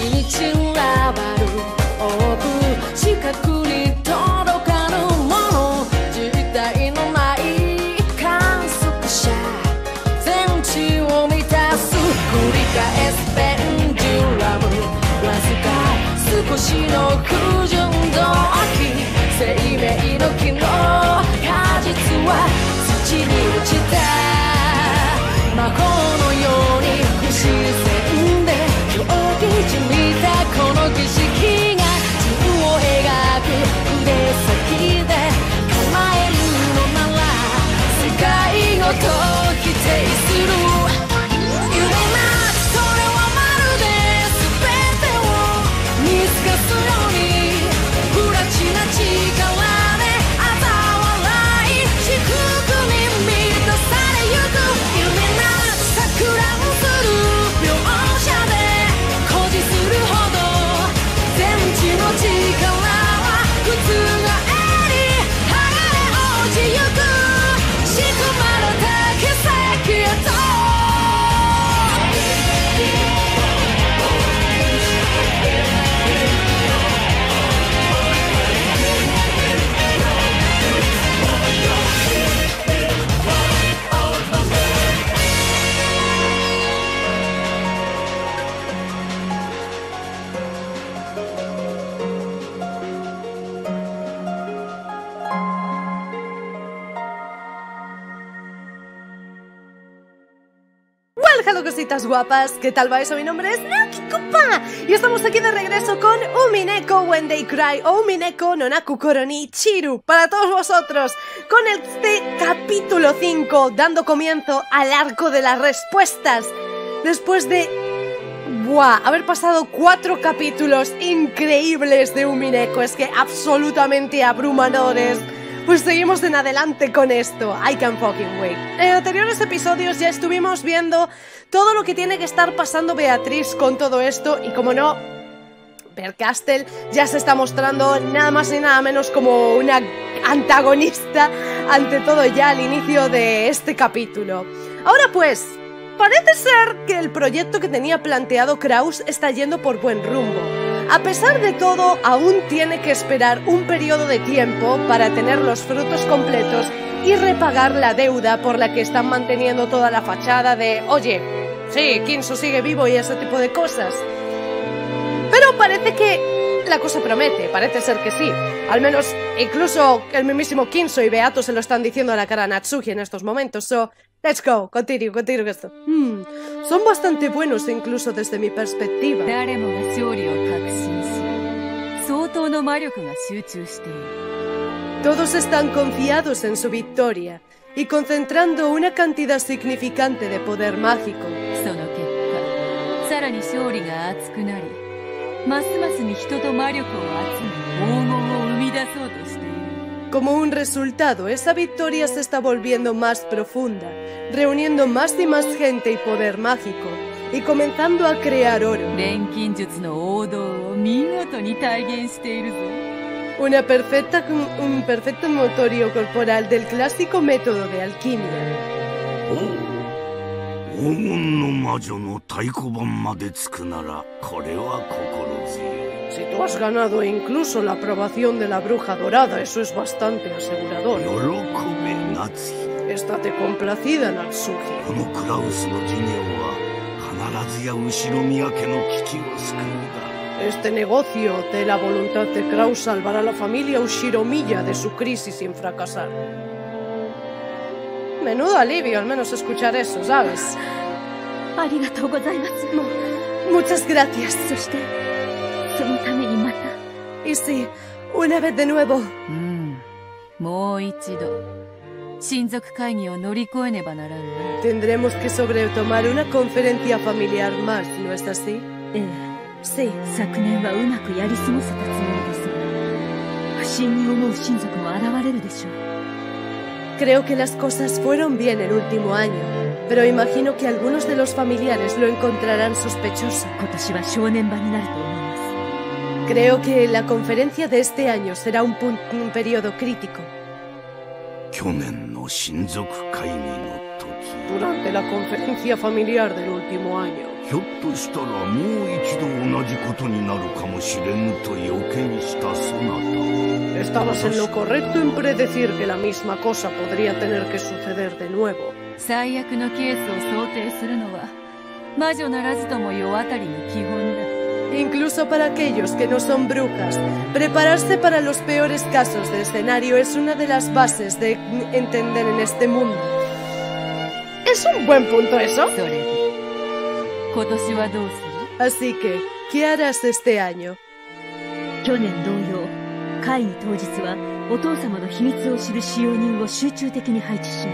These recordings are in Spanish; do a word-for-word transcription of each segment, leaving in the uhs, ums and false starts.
日裏張るオーブ視覚に届かぬもの実体のない観測者全地を満たす繰り返すペンデュラムわずか少しの不純動機生命の木の果実は土に落ちた魔法のように不自然で狂気じみたこの儀式が自分を描く筆先で構えるのなら世界ごと否定する夢なそれはまるで全てを見透かすように不埒な力で嘲笑い至福に満たされゆく夢な錯乱する描写で誇示するほど全知の力は覆り剥がれ落ちゆく仕組まれた奇跡へと Hello cositas guapas, ¿qué tal va eso? Mi nombre es Naoki Koopa y estamos aquí de regreso con Umineko When They Cry o Umineko no Nakukoro ni Chiru para todos vosotros con este capítulo cinco dando comienzo al arco de las respuestas después de ¡buah! Haber pasado cuatro capítulos increíbles de Umineko, es que absolutamente abrumadores. Pues seguimos en adelante con esto, I can fucking wait. En anteriores episodios ya estuvimos viendo todo lo que tiene que estar pasando Beatriz con todo esto y como no, Bercastel ya se está mostrando nada más y nada menos como una antagonista ante todo ya al inicio de este capítulo. Ahora pues, parece ser que el proyecto que tenía planteado Kraus está yendo por buen rumbo. A pesar de todo, aún tiene que esperar un periodo de tiempo para tener los frutos completos y repagar la deuda por la que están manteniendo toda la fachada de oye, sí, Kinso sigue vivo y ese tipo de cosas. Pero parece que la cosa promete, parece ser que sí. Al menos, incluso el mismísimo Kinso y Beato se lo están diciendo a la cara a Natsuki en estos momentos. So, let's go, continue, continue esto. Hmm, son bastante buenos incluso desde mi perspectiva. Todos están confiados en su victoria y concentrando una cantidad significante de poder mágico. Como un resultado, esa victoria se está volviendo más profunda, reuniendo más y más gente y poder mágico, y comenzando a crear oro. Una perfecta, un perfecto motorio corporal del clásico método de alquimia. Si tú has ganado incluso la aprobación de la bruja dorada, eso es bastante asegurador. Estate complacida, Natsuki. Este negocio de la voluntad de Kraus salvará a la familia Ushiromiya de su crisis sin fracasar. Menudo alivio, al menos escuchar eso, ¿sabes? Muchas gracias. Y sí, una vez de nuevo. Tendremos que sobretomar una conferencia familiar más, ¿no es así? Sí. Creo que las cosas fueron bien el último año, pero imagino que algunos de los familiares lo encontrarán sospechoso. Creo que la conferencia de este año será un, un periodo crítico. Durante la conferencia familiar del último año, ひょっとしたらもう一度同じことになるかもしれぬと予見したそなた。 Estabas en lo correcto en predecir que la misma cosa podría tener que suceder de nuevo. 最悪のケースを想定するのは魔女ならずとも世渡りの基本だ。 Incluso para aquellos que no son brujas, prepararse para los peores casos de escenario es una de las bases de entender en este mundo. ¿Es un buen punto eso? それで今年はどうする？ Así que, ¿qué harás este año? 去年同様、会議当日はお父様の秘密を知る使用人を集中的に配置します。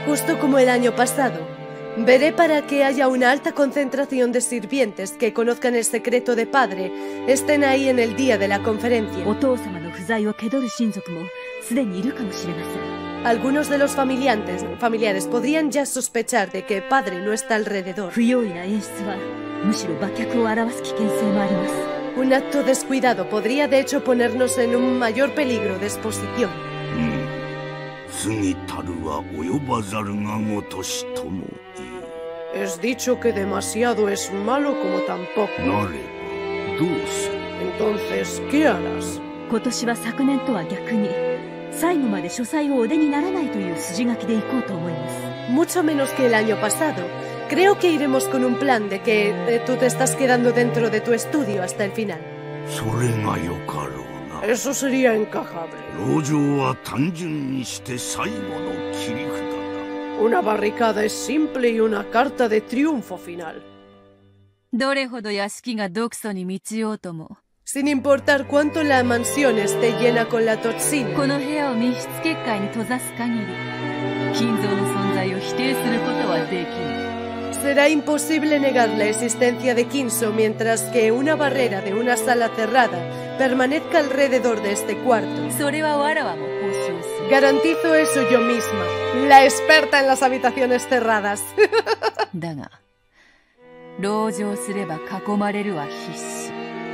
Justo como el año pasado, veré para que haya una alta concentración de sirvientes que conozcan el secreto de padre, estén ahí en el día de la conferencia. お父様の不在を気取る親族もすでにいるかもしれません。 Algunos de los familiares, familiares podrían ya sospechar de que padre no está alrededor. 不用意な演出はむしろ馬脚を表す危険性もあります。 Un acto descuidado podría de hecho ponernos en un mayor peligro de exposición. 過ぎたるは及ばざるがごとしともいい。 Es dicho que demasiado es malo como tampoco. なればどうする？ Entonces, ¿qué harás? 今年は昨年とは逆に最後まで書斎をお出にならないという筋書きでいこうと思います。 Mucho menos que el año pasado. Creo que iremos con un plan de que eh, tú te estás quedando dentro de tu estudio hasta el final. それがよかろうな。 Eso sería encajable. 籠城は単純にして最後の切り札だ。 Una barricada es simple y una carta de triunfo final. どれほど屋敷が毒素に満ちようとも Sin importar cuánto la mansión esté llena con la toxina. この部屋を密室結界に閉ざす限り金蔵の存在を否定することはできない。 Será imposible negar la existencia de Kinso mientras que una barrera de una sala cerrada permanezca alrededor de este cuarto. それはわらわも保証する。 Garantizo eso yo misma, la experta en las habitaciones cerradas. だが籠城すれば囲まれるは必至。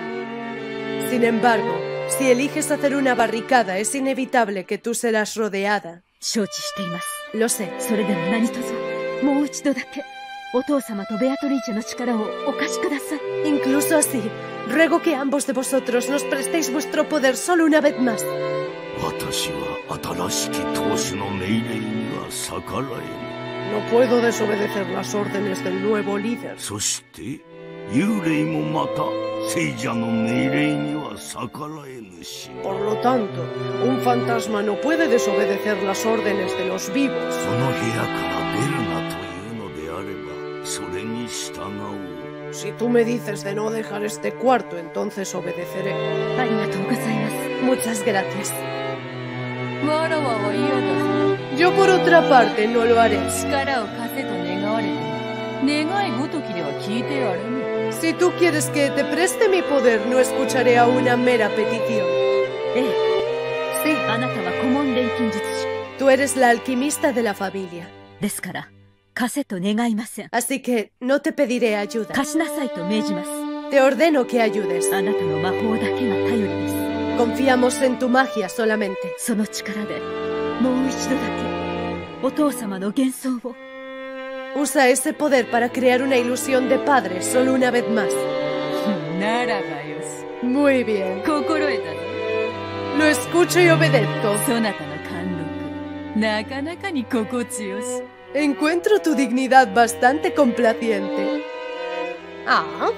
Sin embargo, si eliges hacer una barricada, es inevitable que tú serás rodeada. 承知しています。 Lo sé. それでも何卒もう一度だけお父様とベアトリーチェの力をお貸しください。 Incluso así, ruego que ambos de vosotros nos prestéis vuestro poder solo una vez más. 私は新しき当主の命令には逆らえぬ。 No puedo desobedecer las órdenes del nuevo líder. そして幽霊もまた聖者の命令には逆らえぬし。 Por lo tanto, un fantasma no puede desobedecer las órdenes de los vivos. この部屋から出るなというのであればそれに従おう。 Si tú me dices de no dejar este cuarto, entonces obedeceré. ありがとうございます。 Muchas gracias. わらわは嫌だ。 Yo por otra parte no lo haré. 力を貸せと願われても願いごときでは聞いてやれぬ。 Si tú quieres que te preste mi poder, no escucharé a una mera petición. ええ、 Sí, あなたは顧問錬金術師 tú eres la alquimista de la familia. ですから貸せと願いません。 Así que no te pediré ayuda. 貸しなさいと命じます。 Te ordeno que ayudes. あなたの魔法だけが頼りです。 Confiamos en tu magia solamente. その力でもう一度だけお父様の幻想を。 Usa ese poder para crear una ilusión de padre solo una vez más. ならばよし。 Muy bien. 心得たぞ。 Lo escucho y obedezco. そなたの貫禄なかなかに心地よし。 Encuentro tu dignidad bastante complaciente. Ah.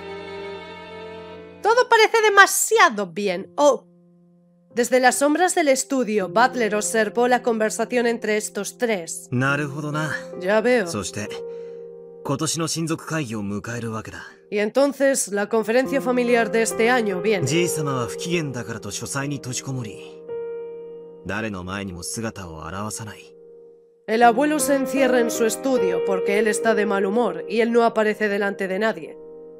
Todo parece demasiado bien. Oh. Desde las sombras del estudio, Butler observó la conversación entre estos tres. なるほどな。 Ya veo. そして今年の親族会議を迎えるわけだ。 Y entonces, la conferencia familiar de este año viene. じいさまは不機嫌だからと書斎に閉じこもり、誰の前にも姿を現さない。 El abuelo se encierra en su estudio porque él está de mal humor y él no aparece delante de nadie.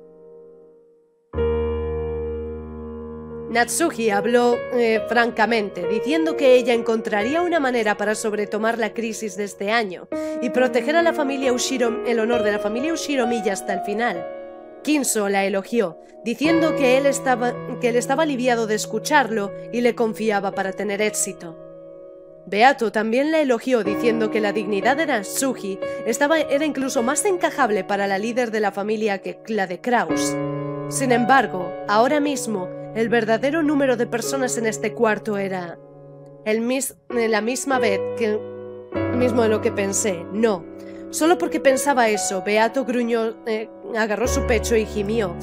Natsuki habló eh, francamente, diciendo que ella encontraría una manera para sobretomar la crisis de este año y proteger a la familia Ushiro, el honor de la familia Ushiromiya hasta el final. Kinso la elogió, diciendo que él, estaba, que él estaba aliviado de escucharlo y le confiaba para tener éxito. Beato también la elogió diciendo que la dignidad de Natsuki estaba, era incluso más encajable para la líder de la familia que la de Kraus. Sin embargo, ahora mismo, el verdadero número de personas en este cuarto era el mis, la misma vez que mismo de lo que pensé. No, solo porque pensaba eso, Beato gruñó, eh, agarró su pecho y gimió.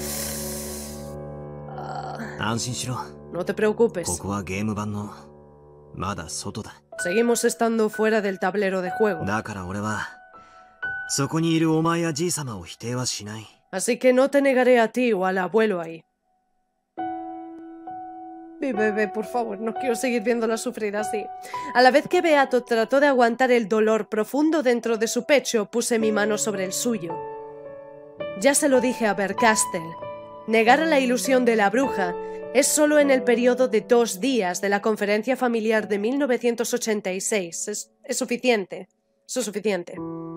Uh, no te preocupes. Seguimos estando fuera del tablero de juego. Así que no te negaré a ti o al abuelo ahí. Mi bebé, por favor, no quiero seguir viéndola sufrir así. A la vez que Beato trató de aguantar el dolor profundo dentro de su pecho, puse mi mano sobre el suyo. Ya se lo dije a Bercastel. Negar a la ilusión de la bruja es solo en el periodo de dos días de la conferencia familiar de mil novecientos ochenta y seis. Es, es suficiente. Eso es suficiente.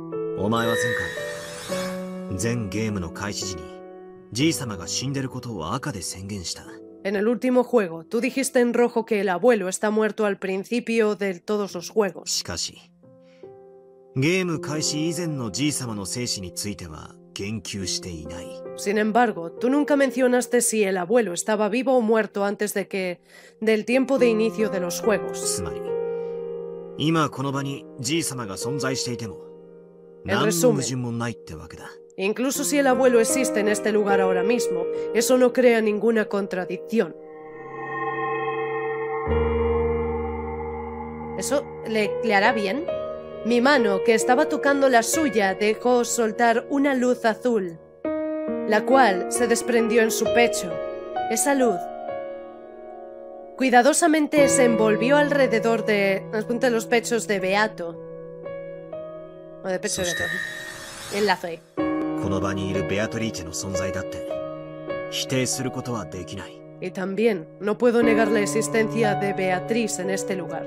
En el último juego, tú dijiste en rojo que el abuelo está muerto al principio de todos los juegos. Sin embargo, tú nunca mencionaste si el abuelo estaba vivo o muerto antes de que del tiempo de inicio de los juegos. En resumen, incluso si el abuelo existe en este lugar ahora mismo, eso no crea ninguna contradicción. ¿Eso le, le hará bien? Mi mano, que estaba tocando la suya, dejó soltar una luz azul, la cual se desprendió en su pecho. Esa luz cuidadosamente se envolvió alrededor de las puntas de los pechos de Beato. O de pecho de Beato. Enlazo ahí. Y también no puedo negar la existencia de Beatriz en este lugar.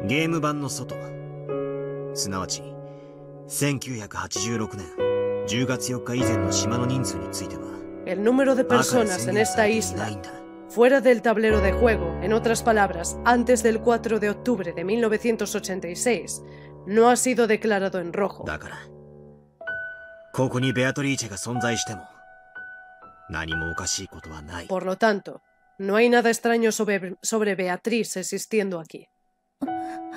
El número de personas en esta isla, fuera del tablero de juego, en otras palabras, antes del cuatro de octubre de mil novecientos ochenta y seis, no ha sido declarado en rojo. Por lo tanto, no hay nada extraño sobre, sobre Beatriz existiendo aquí. ¡Oh!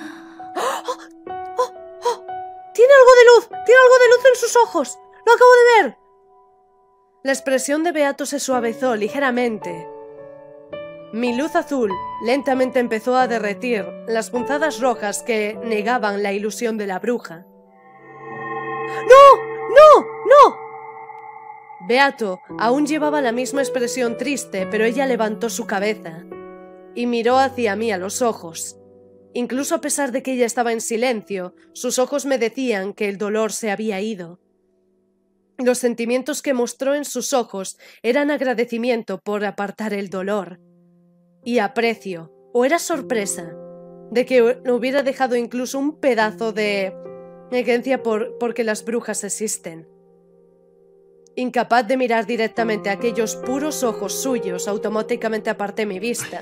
¡Oh! ¡Oh! ¡Tiene algo de luz! ¡Tiene algo de luz en sus ojos! ¡Lo acabo de ver! La expresión de Beato se suavizó ligeramente. Mi luz azul lentamente empezó a derretir las punzadas rojas que negaban la ilusión de la bruja. ¡No! ¡No! ¡No! Beato aún llevaba la misma expresión triste, pero ella levantó su cabeza y miró hacia mí a los ojos. Incluso a pesar de que ella estaba en silencio, sus ojos me decían que el dolor se había ido. Los sentimientos que mostró en sus ojos eran agradecimiento por apartar el dolor y aprecio, o era sorpresa, de que no hubiera dejado incluso un pedazo de creencia por porque las brujas existen. Incapaz de mirar directamente a aquellos puros ojos suyos, automáticamente aparté mi vista.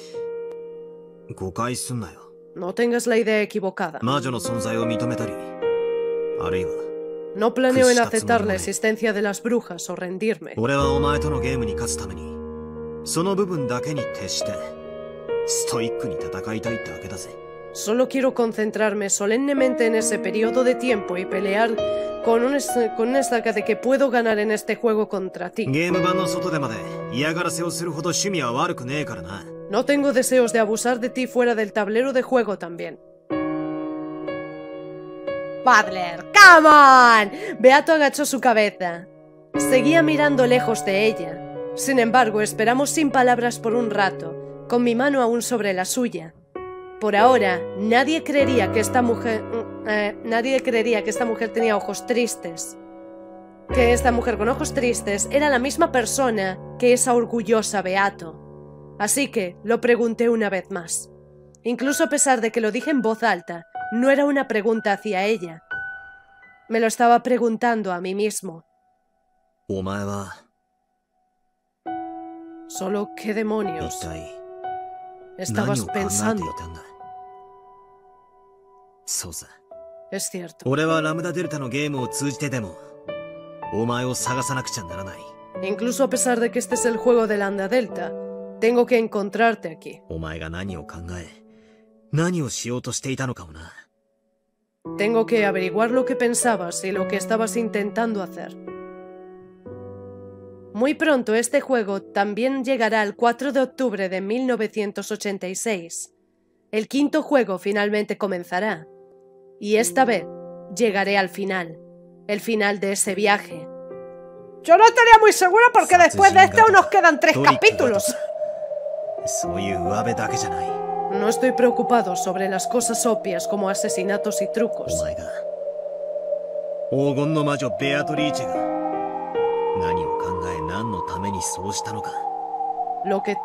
No tengas la idea equivocada. No planeo en aceptar la existencia de las brujas o rendirme. Solo quiero concentrarme solemnemente en ese periodo de tiempo y pelear con un, con una estaca de que puedo ganar en este juego contra ti. No tengo deseos de abusar de ti fuera del tablero de juego también. Padler, come on. Beato agachó su cabeza. Seguía mirando lejos de ella. Sin embargo, esperamos sin palabras por un rato, con mi mano aún sobre la suya. Por ahora, nadie creería que esta mujer... Eh, nadie creería que esta mujer tenía ojos tristes. Que esta mujer con ojos tristes era la misma persona que esa orgullosa Beato. Así que lo pregunté una vez más. Incluso a pesar de que lo dije en voz alta, no era una pregunta hacia ella. Me lo estaba preguntando a mí mismo. Solo, ¿qué demonios estabas pensando? そうさ。 Es cierto. 俺はラムダデルタのゲームを通じてでも、お前を探さなくちゃならない。 Incluso a pesar de que este es el juego de Lambda Delta, tengo que encontrarte aquí. お前が何を考え、何をしようとしていたのかもな。 Tengo que averiguar lo que pensabas y lo que estabas intentando hacer. Muy pronto este juego también llegará el cuatro de octubre de mil novecientos ochenta y seis. El quinto juego finalmente comenzará. Y esta vez llegaré al final. El final de ese viaje. Yo no estaría muy segura porque después de este nos quedan tres capítulos. そういう上辺だけじゃない。 No estoy preocupado sobre las cosas obvias como asesinatos y trucos. お前が黄金の魔女ベアトリーチェが何を考え何のためにそうしたのか。 Lo que...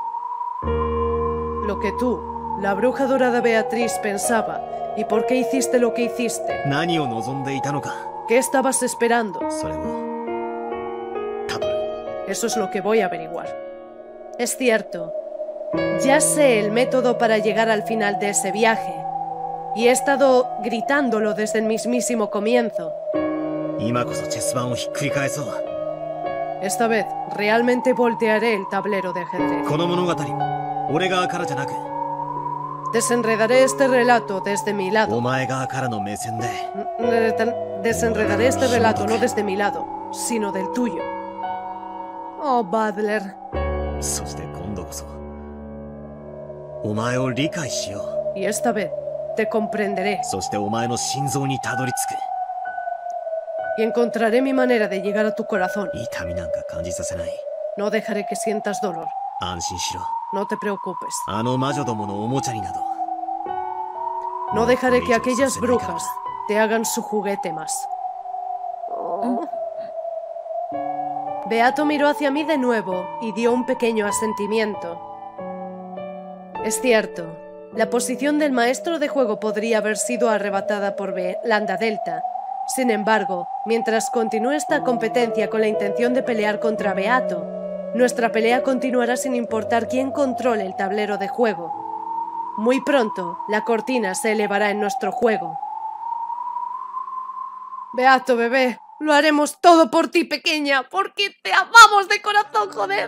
Lo que tú, la bruja dorada Beatriz, pensaba y por qué hiciste lo que hiciste. 何を望んでいたのか。 ¿Qué estabas esperando? それをたどる。 Eso es lo que voy a averiguar. Es cierto. Ya sé el método para llegar al final de ese viaje. Y he estado gritándolo desde el mismísimo comienzo. 今こそチェス盤をひっくり返そう。 Esta vez, realmente voltearé el tablero de ajedrez. この物語を俺側からじゃなく、 Desenredaré este relato desde mi お lado. 前側からの目線で。 Desenredaré este relato no desde mi lado, sino del tuyo. Oh, Butler. そして今度こそお前を理解しよ Y esta vez te comprenderé. う。そしてお前の心臓にたどり着 Y encontraré mi manera de llegar a tu corazón. く。痛みなんか感じさせない。 No dejaré que sientas dolor. 安心しろ。 No te preocupes. あの魔女どものおもちゃになど。 No dejaré que aquellas brujas te hagan su juguete más. Oh. Beato miró hacia mí de nuevo y dio un pequeño asentimiento. Es cierto, la posición del maestro de juego podría haber sido arrebatada por Be- Lambda Delta. Sin embargo, mientras continúe esta competencia con la intención de pelear contra Beato, nuestra pelea continuará sin importar quién controle el tablero de juego. Muy pronto, la cortina se elevará en nuestro juego. Beato, bebé, lo haremos todo por ti, pequeña, porque te amamos de corazón, joder.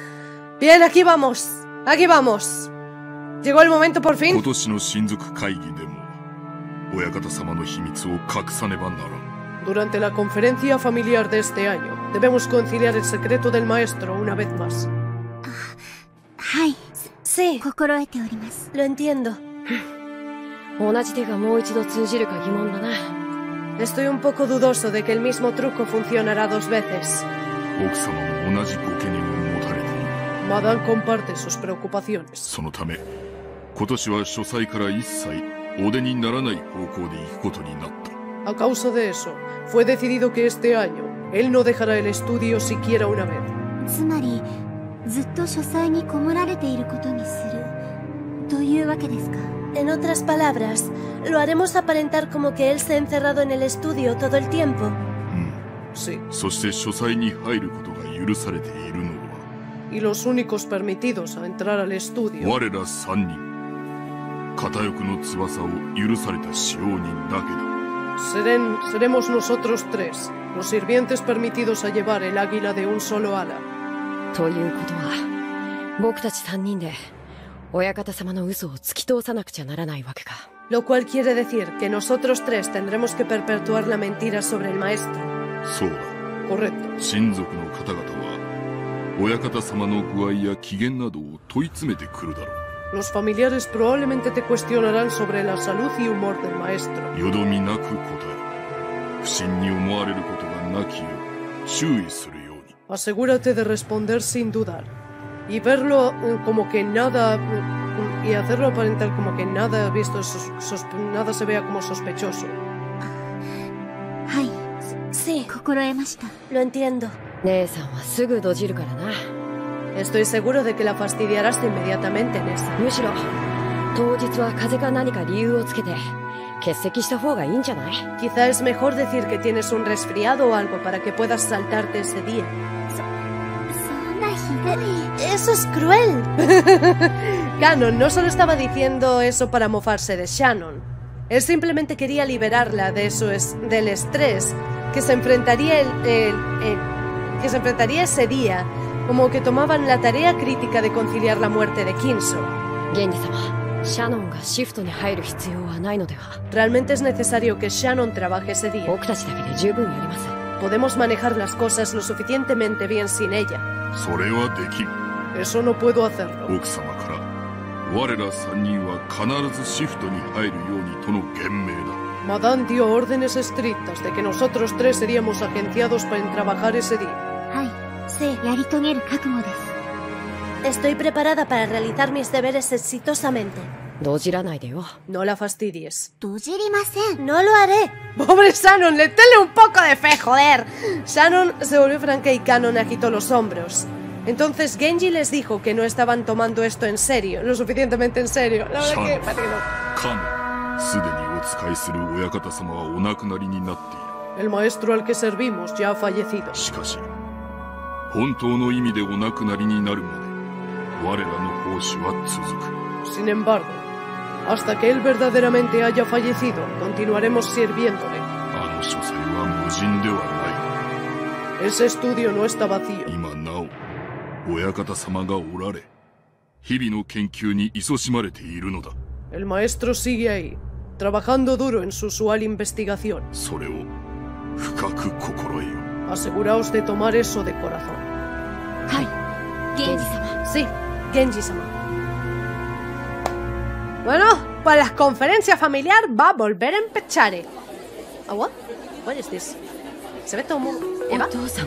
Bien, aquí vamos, aquí vamos. Llegó el momento por fin. 今年の親族会議でも親方様の秘密を隠さねばならん。 Durante la conferencia familiar de este año, debemos conciliar el secreto del maestro una vez más. はい、 Sí, 心得ております。 lo entiendo. 同じ手がもう一度通じるか疑問だな。 Estoy un poco dudoso de que el mismo truco funcionará dos veces. 奥様も同じご懸念を持たれている。 Madame comparte sus preocupaciones. そのため今年は書斎から一切お出にならない方向で行くことになった。 A causa de eso, fue decidido que este año él no dejará el estudio siquiera una vez. つまりずっと書斎にこもられていることにするというわけですか。 En otras palabras, lo haremos aparentar como que él se ha encerrado en el estudio todo el tiempo. うん。 Sí. そして書斎に入ることが許されているのは Y los únicos permitidos a entrar al estudio 我ら三人片翼の翼を許された使用人だけだ。 Seren- seremos nosotros tres, los sirvientes permitidos a llevar el águila de un solo ala. ということは僕たち三人で親方様の嘘を突き通さなくちゃならないわけか。 Lo cual quiere decir que nosotros tres tendremos que perpetuar la mentira sobre el maestro. そうだ。 Correcto. 親族の方々は親方様の具合や機嫌などを問い詰めてくるだろう。 Los familiares probablemente te cuestionarán sobre la salud y humor del maestro. よどみなく答え、不審に思われることがなきよう注意するように。 Asegúrate de responder sin dudar. Y verlo eh, como que nada... eh, y hacerlo aparentar como que nada visto, sos- sos- nada se vea como sospechoso. はい、 Sí, 心得ました。 lo entiendo. 姉さんはすぐドジるからな。 Estoy seguro de que la fastidiarás inmediatamente en esa. むしろ当日は風邪か何か理由をつけて欠席した方がいいんじゃない？ Quizá es mejor decir que tienes un resfriado o algo para que puedas saltarte ese día. そんなひどい。 Eso es cruel. Ganon no solo estaba diciendo eso para mofarse de Shannon. Él simplemente quería liberarla de eso es, del estrés que se enfrentaría el, el, el, que se enfrentaría ese día, como que tomaban la tarea crítica de conciliar la muerte de Kinso. Realmente es necesario que Shannon trabaje ese día. Podemos manejar las cosas lo suficientemente bien sin ella. Eso no puedo hacerlo. Madame dio órdenes estrictas de que nosotros tres seríamos agenciados para trabajar ese día. Estoy preparada para realizar mis deberes exitosamente. No la fastidies. No lo haré. ¡Pobre Shannon! ¡Le tenle un poco de fe, joder! Shannon se volvió franca y Kanon agitó los hombros. Entonces Genji les dijo que no estaban tomando esto en serio, lo suficientemente en serio. La verdad que parece que no. El maestro al que servimos ya ha fallecido. Sin embargo, hasta que él verdaderamente haya fallecido, continuaremos sirviéndole. Ese estudio no está vacío. El maestro sigue ahí, trabajando duro en su usual investigación. Aseguraos de tomar eso de corazón. Genji-sama. Sí, Genji-sama. Bueno, pues la conferencia familiar va a volver a empezar. ¿Ah, what? What is this? Se ve todo muy... ¿Eva?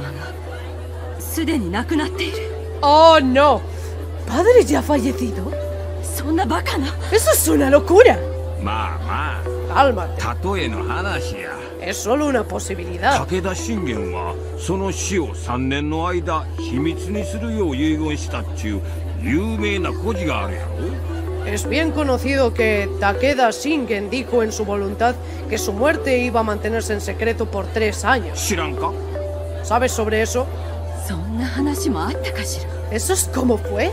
¡Oh, no! ¿Padre ya ha fallecido? ¡Eso es una locura! Cálmate. Es solo una posibilidad. Takeda Shingenはその死をさんねんの間秘密にするよう遺言したっちゅう有名な故事があるやろ。 Es bien conocido que Takeda Shingen dijo en su voluntad que su muerte iba a mantenerse en secreto por tres años. ¿Sabes sobre eso? ¿Eso es como fue?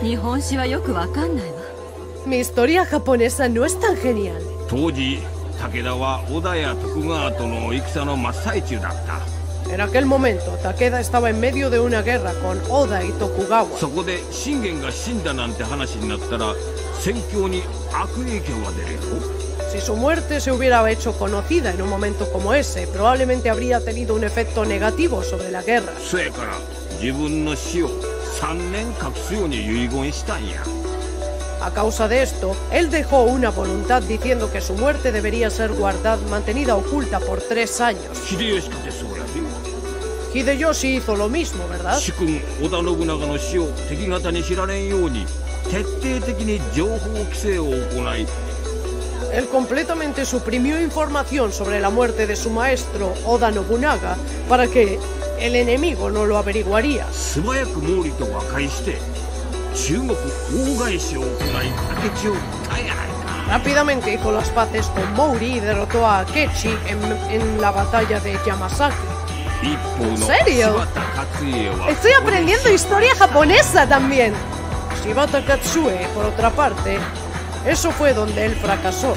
Mi historia japonesa no es tan genial. 当時武田は織田や徳川との戦の真っ最中だった。 En aquel momento, Takeda estaba en medio de una guerra con Oda y Tokugawa. そこで信玄が死んだなんて話になったら戦況に悪影響が出るよ。 Si su muerte se hubiera hecho conocida en un momento como ese, probablemente habría tenido un efecto negativo sobre la guerra. そやから自分の死をさんねん隠すように遺言したんや。 A causa de esto, él dejó una voluntad diciendo que su muerte debería ser guardada, mantenida oculta por tres años. Hideyoshi hizo lo mismo, ¿verdad? Él completamente suprimió información sobre la muerte de su maestro Oda Nobunaga para que el enemigo no lo averiguaría. Rápidamente hizo las paces con Mouri y derrotó a Akechi en, en la batalla de Yamasaki. ¿En serio? Estoy aprendiendo historia japonesa también. Shibata Katsue, por otra parte, eso fue donde él fracasó.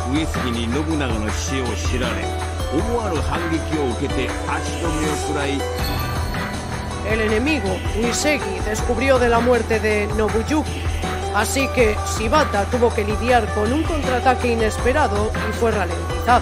El enemigo, Uisegi, descubrió de la muerte de Nobuyuki, así que Shibata tuvo que lidiar con un contraataque inesperado y fue ralentizado.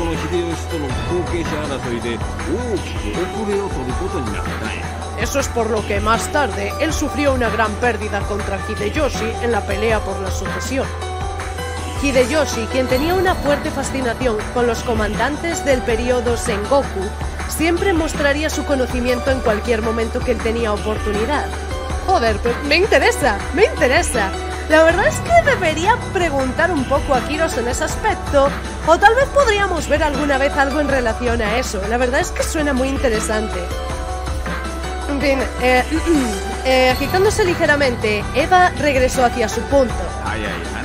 Eso es por lo que más tarde él sufrió una gran pérdida contra Hideyoshi en la pelea por la sucesión. Hideyoshi, quien tenía una fuerte fascinación con los comandantes del periodo Sengoku, siempre mostraría su conocimiento en cualquier momento que él tenía oportunidad. Joder, pero me interesa, me interesa. La verdad es que debería preguntar un poco a Kiros en ese aspecto, o tal vez podríamos ver alguna vez algo en relación a eso. La verdad es que suena muy interesante. En fin, eh, eh, agitándose ligeramente, Eva regresó hacia su punto. Ay, ay,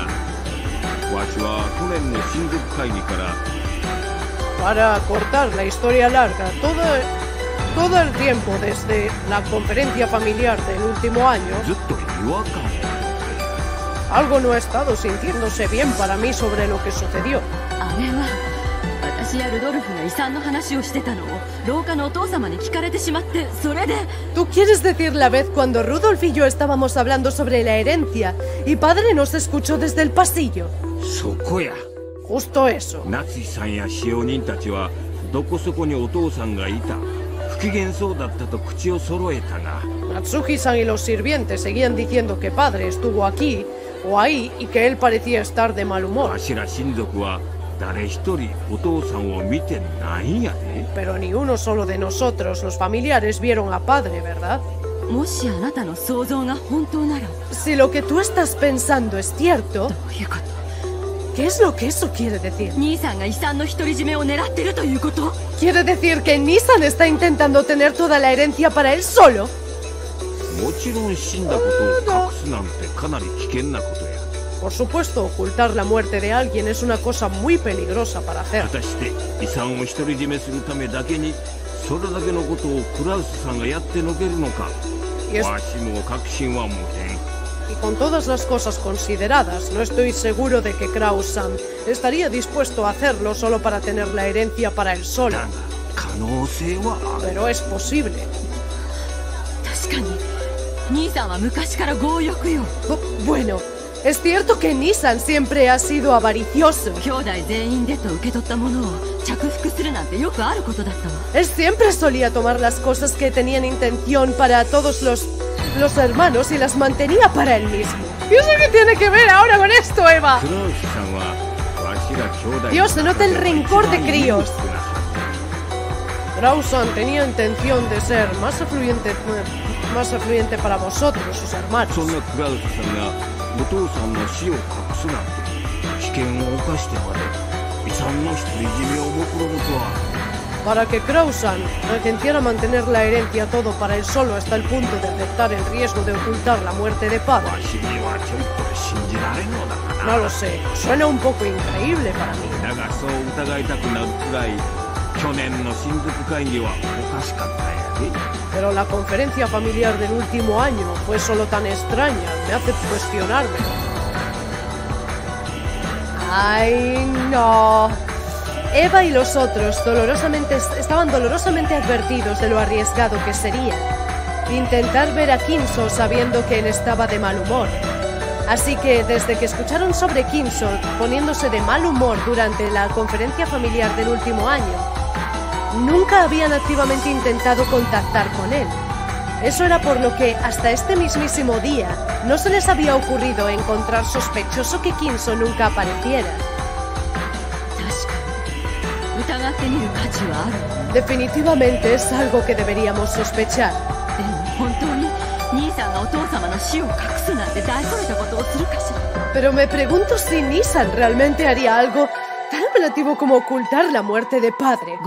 Para cortar la historia larga, todo, todo el tiempo desde la conferencia familiar del último año, Algo no ha estado sintiéndose bien para mí sobre lo que sucedió. あれは私やルドルフが遺産の話をしてたのを廊下のお父様に聞かれてしまって、それで。 ¿Tú quieres decir la vez cuando Rudolf y yo estábamos hablando sobre la herencia y padre nos escuchó desde el pasillo? そこや。 Justo eso. 夏井さんや使用人たちはどこそこにお父さんがいた、不機嫌そうだったと口を揃えたが、 Natsuki-san y los sirvientes seguían diciendo que padre estuvo aquí o ahí y que él parecía estar de mal humor. わしら親族は誰一人お父さんを見てないんやで。 Pero ni uno solo de nosotros, los familiares, vieron a padre, ¿verdad? もしあなたの想像が本当なら。 Si lo que tú estás pensando es cierto, どういうこと？ ¿qué es lo que eso quiere decir? 兄さんが遺産の独り占めを狙ってるということ？ ¿Quiere decir que Nissan está intentando tener toda la herencia para él solo? もちろん死んだことを隠すなんてかなり危険なことや。 Por supuesto, ocultar la muerte de alguien es una cosa muy peligrosa para hacer. 果たして遺産を独り占めするためだけにそれだけのことをクラウスさんがやってのけるのか。わしも確信は持てん。 Y con todas las cosas consideradas, no estoy seguro de que Kraus-san estaría dispuesto a hacerlo solo para tener la herencia para él solo. Pero es posible. 確かに兄さんは昔から強欲よ。 Bueno, es cierto que Nissan siempre ha sido avaricioso. 兄弟全員でと受け取ったものを着服するなんてよくあることだったわ。 Él siempre solía tomar las cosas que tenían intención para todos los, los hermanos y las mantenía para él mismo. ¿Y eso qué tiene que ver ahora con esto, Eva? Dios, se nota el rencor de críos. Kraus-san tenía intención de ser más afluente, más afluente para vosotros, sus hermanos. Para que Kraus-san pretendiera mantener la herencia todo para él solo hasta el punto de aceptar el riesgo de ocultar la muerte de padre. No lo sé, suena un poco increíble para mí. Pero la conferencia familiar del último año fue solo tan extraña, me hace cuestionarme. ¡Ay, no! Eva y los otros dolorosamente, estaban dolorosamente advertidos de lo arriesgado que sería intentar ver a Kinso sabiendo que él estaba de mal humor. Así que desde que escucharon sobre Kinso poniéndose de mal humor durante la conferencia familiar del último año, nunca habían activamente intentado contactar con él. Eso era por lo que, hasta este mismísimo día, no se les había ocurrido encontrar sospechoso que Kinso nunca apareciera. Definitivamente es algo que deberíamos sospechar. Pero me pregunto si Nissan realmente haría algo tan relativo como ocultar la muerte de padre.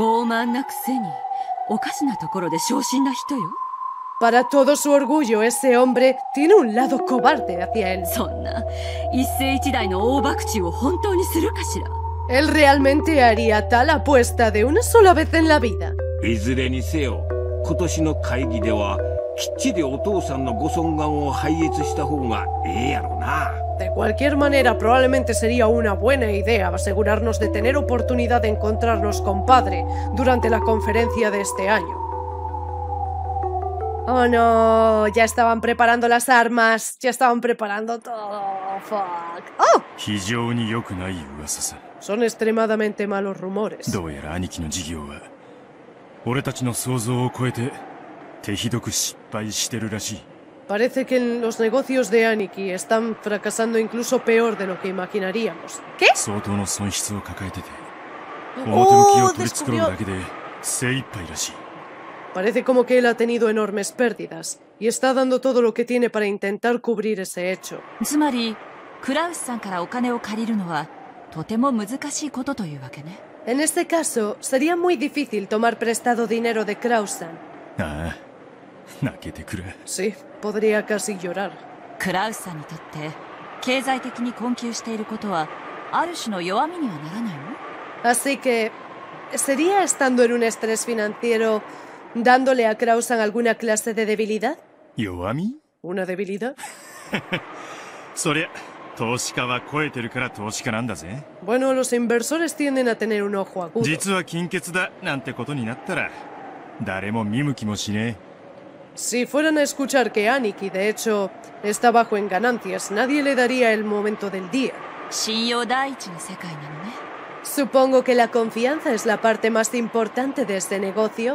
Para todo su orgullo, ese hombre tiene un lado cobarde hacia él. ¿Él realmente haría tal apuesta de una sola vez en la vida? De cualquier manera, probablemente sería una buena idea asegurarnos de tener oportunidad de encontrarnos con padre durante la conferencia de este año. Oh no, ya estaban preparando las armas, ya estaban preparando todo. Fuck. ¡Oh! Son extremadamente malos rumores. Parece que los negocios de Aniki están fracasando incluso peor de lo que imaginaríamos. ¿Qué? Oh, descubrió. Parece como que él ha tenido enormes pérdidas y está dando todo lo que tiene para intentar cubrir ese hecho. En este caso, sería muy difícil tomar prestado dinero de Kraus-san. Sí, podría casi llorar. Así que, ¿sería estando en un estrés financiero dándole a Kraus-san alguna clase de debilidad? ¿Una debilidad? Bueno, los inversores tienden a tener un ojo agudo. Si fueran a escuchar que Aniki, de hecho, está bajo en ganancias, nadie le daría el momento del día. Supongo que la confianza es la parte más importante de este negocio.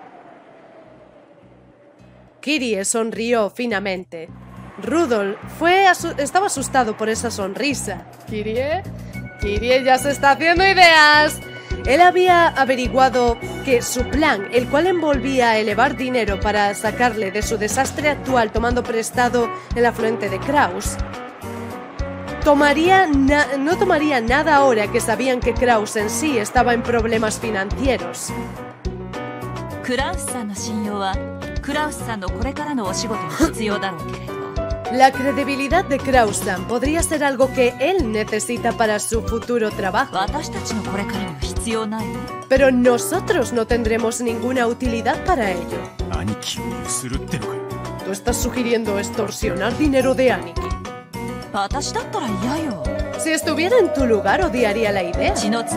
Kirie sonrió finamente. Rudolf fue asu estaba asustado por esa sonrisa. Kirie, Kirie ya se está haciendo ideas. Él había averiguado que su plan, el cual envolvía a elevar dinero para sacarle de su desastre actual tomando prestado el afluente de Kraus, tomaría no tomaría nada ahora que sabían que Kraus en sí estaba en problemas financieros. La credibilidad de Kraus-san podría ser algo que él necesita para su futuro trabajo. Pero nosotros no tendremos ninguna utilidad para ello. ¿Tú estás sugiriendo extorsionar dinero de Aniki? Si estuviera en tu lugar, odiaría la idea.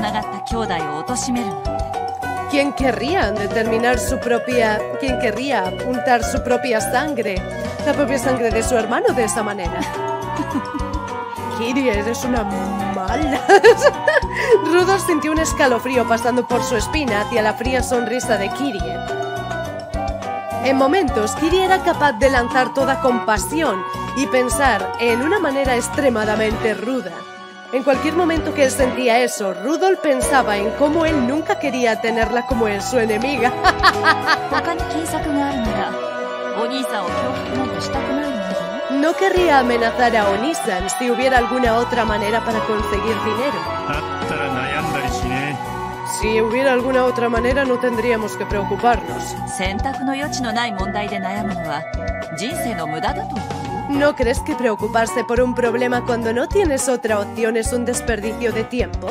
¿Quién querría determinar su propia... ¿Quién querría untar su propia sangre? La propia sangre de su hermano de esa manera. Kirie, eres una mala. Rudolf sintió un escalofrío pasando por su espina hacia la fría sonrisa de Kirie. En momentos, Kirie era capaz de lanzar toda compasión y pensar en una manera extremadamente ruda. En cualquier momento que él sentía eso, Rudolf pensaba en cómo él nunca quería tenerla como en su enemiga. No querría amenazar a Onisan si hubiera alguna otra manera para conseguir dinero. Si hubiera alguna otra manera, no tendríamos que preocuparnos. ¿No crees que preocuparse por un problema cuando no tienes otra opción es un desperdicio de tiempo?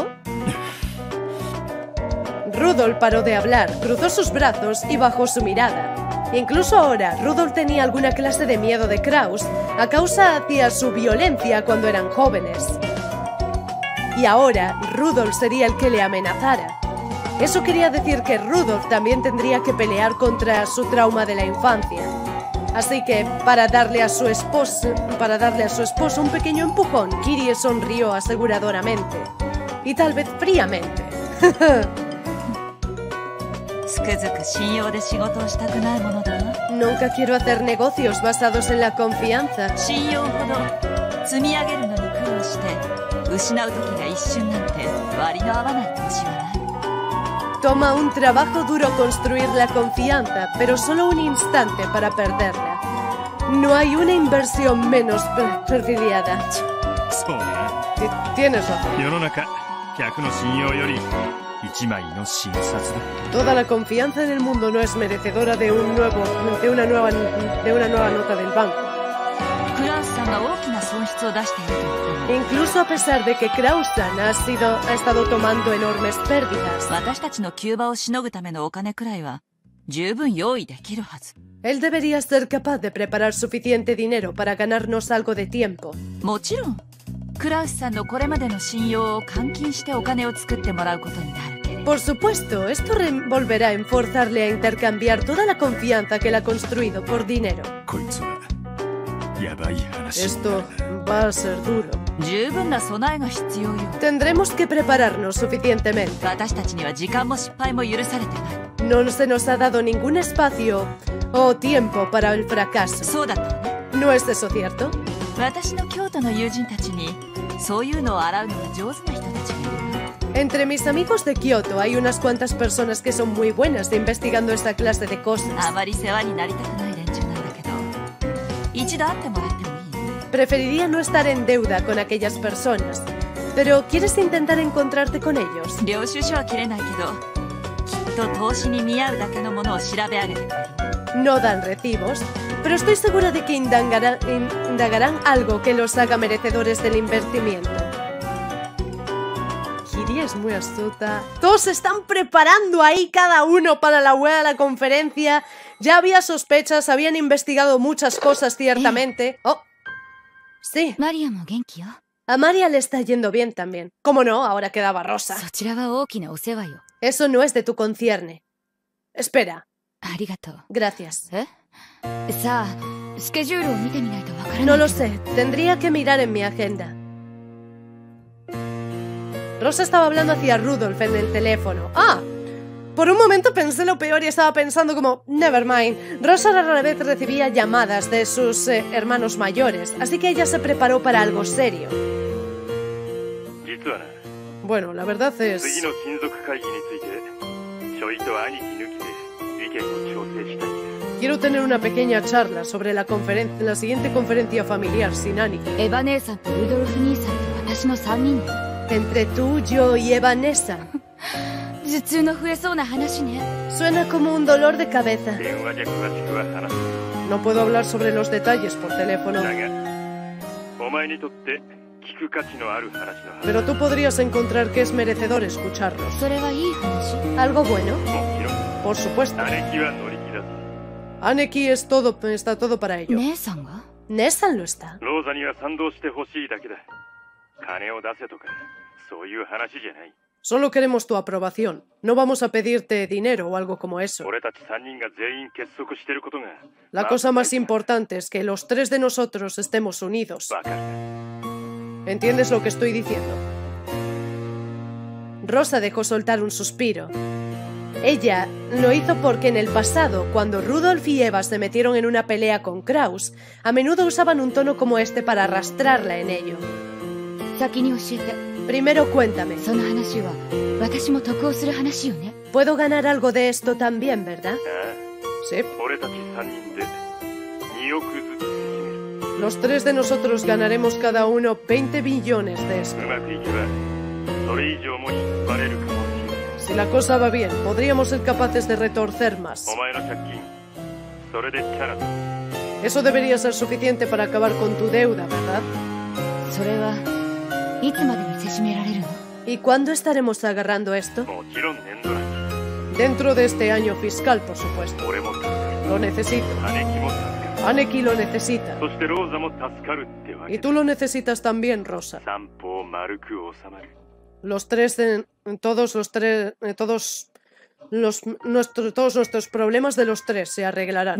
Rudolf paró de hablar, cruzó sus brazos y bajó su mirada. Incluso ahora, Rudolf tenía alguna clase de miedo de Kraus a causa hacia su violencia cuando eran jóvenes. Y ahora, Rudolf sería el que le amenazara. Eso quería decir que Rudolf también tendría que pelear contra su trauma de la infancia. Así que, para darle a su esposo, para darle a su esposo un pequeño empujón, Kirie sonrió aseguradoramente. Y tal vez fríamente. Nunca quiero hacer negocios basados en la confianza. Toma un trabajo duro construir la confianza, pero solo un instante para perderla. No hay una inversión menos perfidiada. Tienes razón. Toda la confianza en el mundo no es merecedora de un nuevo, de una nueva, de una nueva nota del banco. Incluso a pesar de que Kraus-san ha sido, ha estado tomando enormes pérdidas, él debería ser capaz de preparar suficiente dinero para ganarnos algo de tiempo. Por supuesto, esto volverá a forzarle a intercambiar toda la confianza que él ha construido por dinero. Esto va a ser duro. Tendremos que prepararnos suficientemente. No se nos ha dado ningún espacio o tiempo para el fracaso. ¿No es eso cierto? Entre mis amigos de Kioto hay unas cuantas personas que son muy buenas de investigando esta clase de cosas. Preferiría no estar en deuda con aquellas personas, pero ¿quieres intentar encontrarte con ellos? No dan recibos, pero estoy segura de que indagarán, indagarán algo que los haga merecedores del invertimiento. Kirie es muy astuta. Todos se están preparando ahí, cada uno para la web de la conferencia. Ya había sospechas, habían investigado muchas cosas ciertamente. Oh, sí. A Maria le está yendo bien también. ¿Cómo no? Ahora quedaba Rosa. Eso no es de tu concierne. Espera. Gracias. No lo sé. Tendría que mirar en mi agenda. Rosa estaba hablando hacia Rudolf en el teléfono. ¡Ah! Por un momento pensé lo peor y estaba pensando como, never mind. Rosa rara vez recibía llamadas de sus eh, hermanos mayores, así que ella se preparó para algo serio. Bueno, la verdad es... Quiero tener una pequeña charla sobre la, conferen- la siguiente conferencia familiar sin Aniki. Entre tú, yo y Evanessa. Suena como un dolor de cabeza. No puedo hablar sobre los detalles por teléfono. Pero tú podrías encontrar que es merecedor escucharlos. ¿Algo bueno? Por supuesto. Aneki es todo, está todo para ello. ¿Nesan lo está? Solo queremos tu aprobación. No vamos a pedirte dinero o algo como eso. La cosa más importante es que los tres de nosotros estemos unidos. ¿Entiendes lo que estoy diciendo? Rosa dejó soltar un suspiro. Ella lo hizo porque en el pasado, cuando Rudolf y Eva se metieron en una pelea con Kraus, a menudo usaban un tono como este para arrastrarla en ello. Primero cuéntame. Puedo ganar algo de esto también, ¿verdad? Sí. Los tres de nosotros ganaremos cada uno veinte billones de esto. Si la cosa va bien, podríamos ser capaces de retorcer más. Eso debería ser suficiente para acabar con tu deuda, ¿verdad? ¿Y cuándo estaremos agarrando esto? Dentro de este año fiscal, por supuesto. Lo necesito. Aneki lo necesita. Y tú lo necesitas también, Rosa. Los tres, de, todos los tres, todos los, nuestro, todos nuestros problemas de los tres se arreglarán.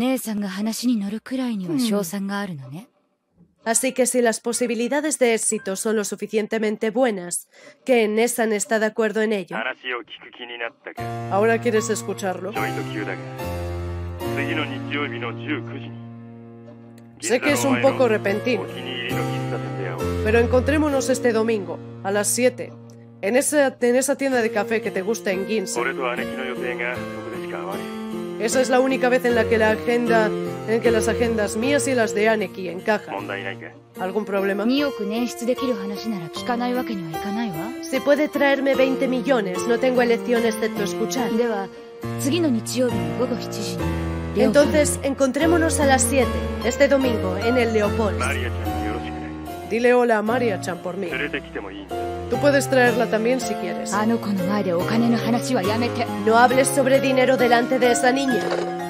Así que si las posibilidades de éxito son lo suficientemente buenas, que Nesan está de acuerdo en ello. ¿Ahora quieres escucharlo? Sé que es un poco repentino, pero encontrémonos este domingo, a las siete, en esa, en esa tienda de café que te gusta en Ginza. Esa es la única vez en la que la agenda, en que las agendas mías y las de Aneki encajan. ¿Algún problema? Si puede traerme veinte millones, no tengo elección excepto escuchar. Entonces, encontrémonos a las siete, este domingo, en el Leopold. Dile hola a Maria-chan por mí. Tú puedes traerla también si quieres. No hables sobre dinero delante de esa niña.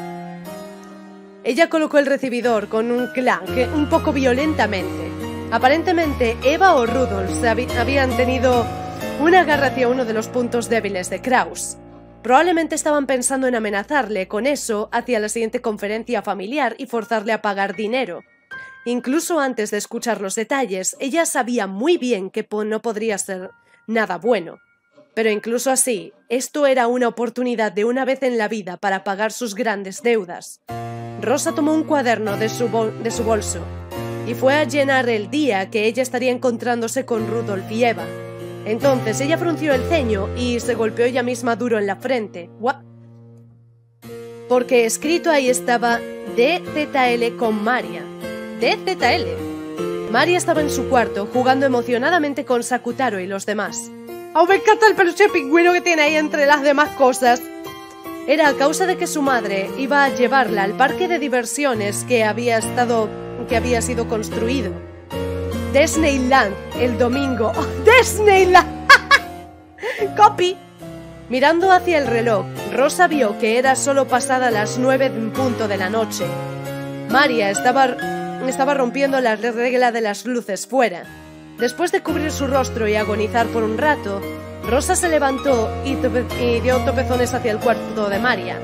Ella colocó el recibidor con un clank un poco violentamente. Aparentemente, Eva o Rudolf se hab- habían tenido una garra hacia uno de los puntos débiles de Kraus. Probablemente estaban pensando en amenazarle con eso hacia la siguiente conferencia familiar y forzarle a pagar dinero. Incluso antes de escuchar los detalles, ella sabía muy bien que no podría ser nada bueno. Pero incluso así, esto era una oportunidad de una vez en la vida para pagar sus grandes deudas. Rosa tomó un cuaderno de su, bol- de su bolso y fue a llenar el día que ella estaría encontrándose con Rudolf y Eva. Entonces ella frunció el ceño y se golpeó ella misma duro en la frente. ¿What? Porque escrito ahí estaba D Z L con Maria. D Z L. Maria estaba en su cuarto jugando emocionadamente con Sakutaro y los demás. ¡Oh, me encanta el peluche pingüino que tiene ahí entre las demás cosas! Era a causa de que su madre iba a llevarla al parque de diversiones que había estado, que había sido construido. Disneyland, el domingo. ¡Oh, Disneyland! ¡Copy! Mirando hacia el reloj, Rosa vio que era solo pasada las nueve en punto de la noche. Maria estaba, estaba rompiendo la regla de las luces fuera. Después de cubrir su rostro y agonizar por un rato, Rosa se levantó y, y dio topezones hacia el cuarto de Maria.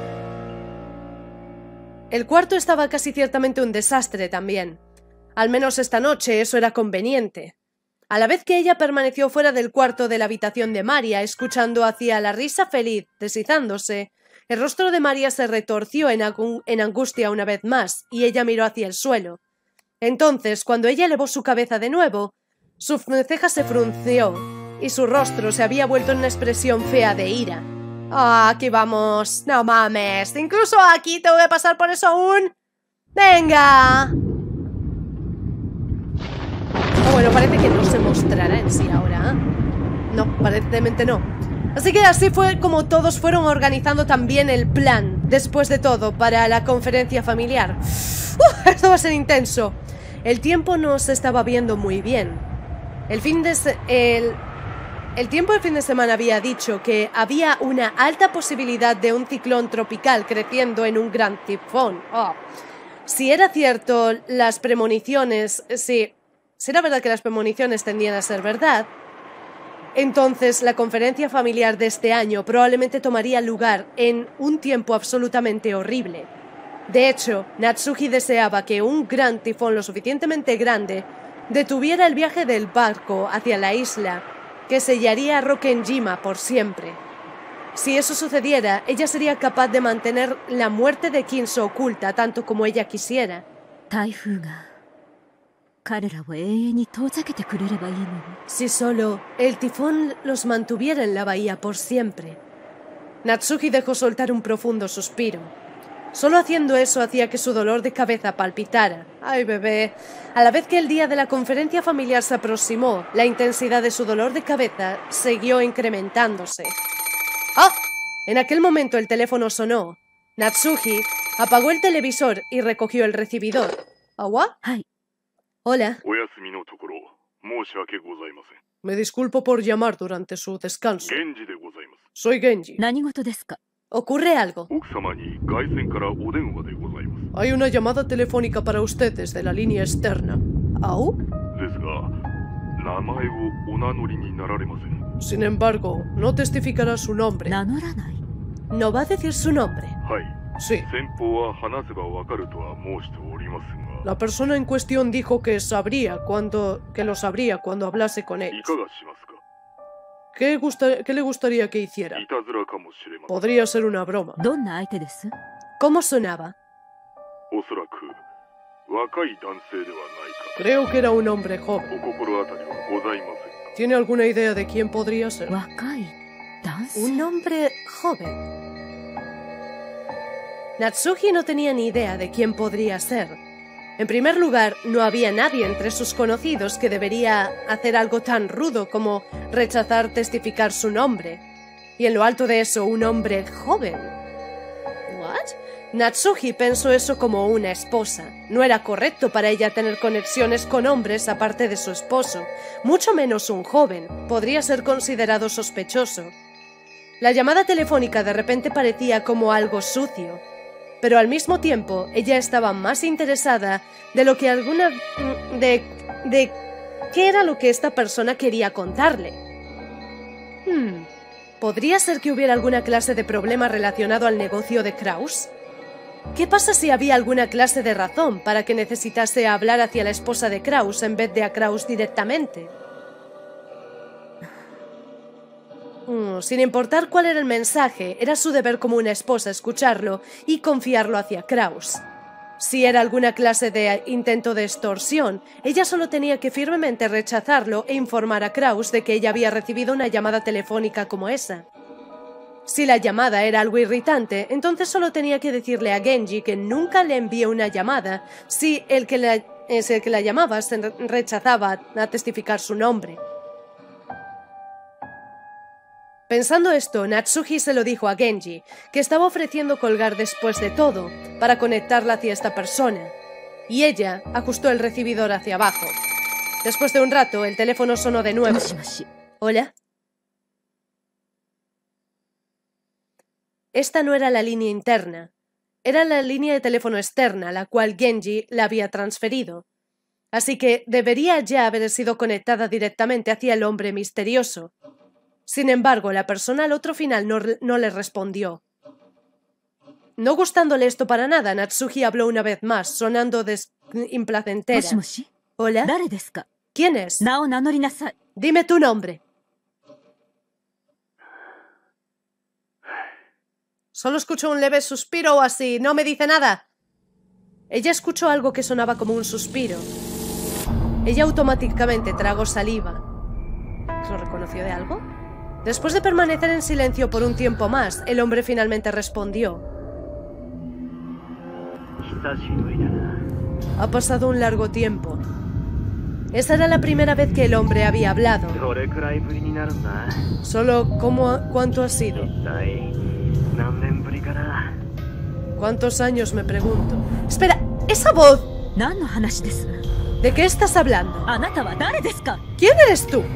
El cuarto estaba casi ciertamente un desastre también. Al menos esta noche eso era conveniente. A la vez que ella permaneció fuera del cuarto de la habitación de Maria, escuchando hacia la risa feliz deslizándose, el rostro de Maria se retorció en, en angustia una vez más, y ella miró hacia el suelo. Entonces, cuando ella elevó su cabeza de nuevo, su ceja se frunció, y su rostro se había vuelto en una expresión fea de ira. ¡Ah, aquí vamos! ¡No mames! ¡Incluso aquí tengo que pasar por eso aún! ¡Venga! Oh, bueno, parece que no se mostrará en sí ahora, ¿eh? No, aparentemente no. Así que así fue como todos fueron organizando también el plan, después de todo, para la conferencia familiar. ¡Uh! Esto va a ser intenso. El tiempo no se estaba viendo muy bien. El fin de... Se el, el tiempo del fin de semana había dicho que había una alta posibilidad de un ciclón tropical creciendo en un gran tifón. Oh. Si era cierto, las premoniciones... Si, si era verdad que las premoniciones tendían a ser verdad, entonces la conferencia familiar de este año probablemente tomaría lugar en un tiempo absolutamente horrible. De hecho, Natsuki deseaba que un gran tifón lo suficientemente grande detuviera el viaje del barco hacia la isla, que sellaría a Rokkenjima por siempre. Si eso sucediera, ella sería capaz de mantener la muerte de Kinso oculta tanto como ella quisiera. Si solo el tifón los mantuviera en la bahía por siempre. Natsuki dejó soltar un profundo suspiro. Solo haciendo eso hacía que su dolor de cabeza palpitara. ¡Ay, bebé! A la vez que el día de la conferencia familiar se aproximó, la intensidad de su dolor de cabeza siguió incrementándose. ¡Ah! En aquel momento el teléfono sonó. Natsuki apagó el televisor y recogió el recibidor. ¿Awa? Hola. Me disculpo por llamar durante su descanso. Soy Genji. ¿Ocurre algo? Hay una llamada telefónica para usted desde la línea externa. ¿Au? Sin embargo, no testificará su nombre. ¿No va a decir su nombre? Sí. La persona en cuestión dijo que sabría cuando, que lo sabría cuando hablase con ellos. ¿Qué, gusta, ¿Qué le gustaría que hiciera? Podría ser una broma. ¿Cómo sonaba? Creo que era un hombre joven. ¿Tiene alguna idea de quién podría ser? ¿Un hombre joven? Natsuki no tenía ni idea de quién podría ser. En primer lugar, no había nadie entre sus conocidos que debería hacer algo tan rudo como rechazar testificar su nombre. Y en lo alto de eso, un hombre joven. ¿What? Natsuki pensó eso como una esposa. No era correcto para ella tener conexiones con hombres aparte de su esposo, mucho menos un joven. Podría ser considerado sospechoso. La llamada telefónica de repente parecía como algo sucio. Pero al mismo tiempo, ella estaba más interesada de lo que alguna... de... de... ¿qué era lo que esta persona quería contarle? Hmm... ¿Podría ser que hubiera alguna clase de problema relacionado al negocio de Kraus? ¿Qué pasa si había alguna clase de razón para que necesitase hablar hacia la esposa de Kraus en vez de a Kraus directamente? Mm, sin importar cuál era el mensaje, era su deber como una esposa escucharlo y confiarlo hacia Kraus. Si era alguna clase de intento de extorsión, ella solo tenía que firmemente rechazarlo e informar a Kraus de que ella había recibido una llamada telefónica como esa. Si la llamada era algo irritante, entonces solo tenía que decirle a Genji que nunca le envió una llamada si el que la, es el que la llamaba se rechazaba a testificar su nombre. Pensando esto, Natsuki se lo dijo a Genji, que estaba ofreciendo colgar después de todo, para conectarla hacia esta persona, y ella ajustó el recibidor hacia abajo. Después de un rato, el teléfono sonó de nuevo. ¿Hola? Esta no era la línea interna, era la línea de teléfono externa, la cual Genji la había transferido. así que debería ya haber sido conectada directamente hacia el hombre misterioso. Sin embargo, la persona al otro final no, no le respondió. No gustándole esto para nada, Natsuki habló una vez más, sonando implacentera. ¿Hola? ¿Quién es? Dime tu nombre. Solo escucho un leve suspiro o así, no me dice nada. Ella escuchó algo que sonaba como un suspiro. Ella automáticamente tragó saliva. ¿Lo reconoció de algo? Después de permanecer en silencio por un tiempo más, el hombre finalmente respondió. Ha pasado un largo tiempo. Esa era la primera vez que el hombre había hablado. Solo, ¿cómo, cuánto ha sido? ¿Cuántos años, me pregunto? Espera, esa voz. ¿De qué estás hablando? ¿Quién eres tú?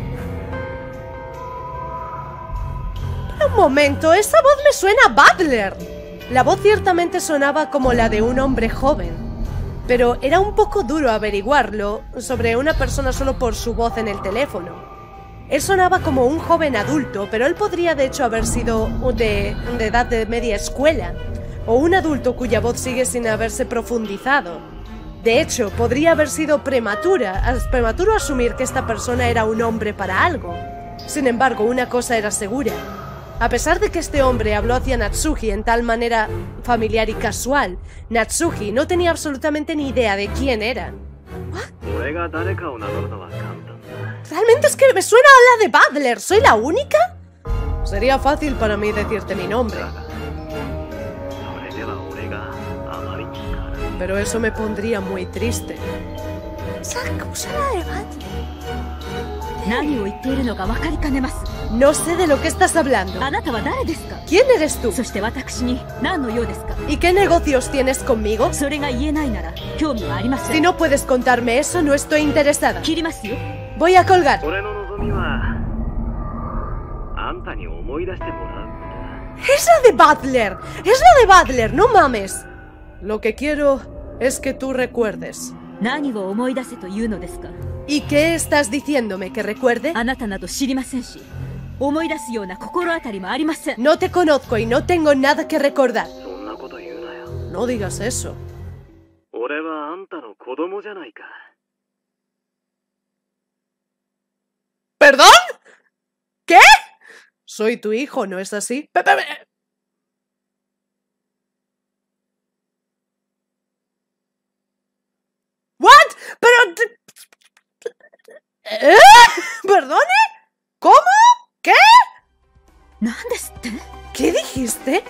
Un momento, esa voz me suena a Butler. La voz ciertamente sonaba como la de un hombre joven, pero era un poco duro averiguarlo sobre una persona solo por su voz en el teléfono. Él sonaba como un joven adulto, pero él podría de hecho haber sido de, de edad de media escuela, o un adulto cuya voz sigue sin haberse profundizado. De hecho, podría haber sido prematura, es prematuro asumir que esta persona era un hombre para algo. Sin embargo, una cosa era segura. A pesar de que este hombre habló hacia Natsuki en tal manera familiar y casual, Natsuki no tenía absolutamente ni idea de quién era. Realmente es que me suena a la de Butler. ¿Soy la única? Sería fácil para mí decirte mi nombre, pero eso me pondría muy triste. No sé de lo que estás hablando. ¿Quién eres tú? ¿Y qué negocios tienes conmigo? Si no puedes contarme eso, no estoy interesada. Voy a colgar. ¡Es la de Butler! ¡Es la de Butler! ¡No mames! Lo que quiero es que tú recuerdes. ¿Y qué estás diciéndome? ¿Que recuerde? No te conozco y no tengo nada que recordar. No digas eso. ¿Perdón? ¿Qué? Soy tu hijo, ¿no es así? ¿What? Pero... ¿Eh? ¿Perdone? ¿Cómo? ¿Qué? ¿Qué dijiste?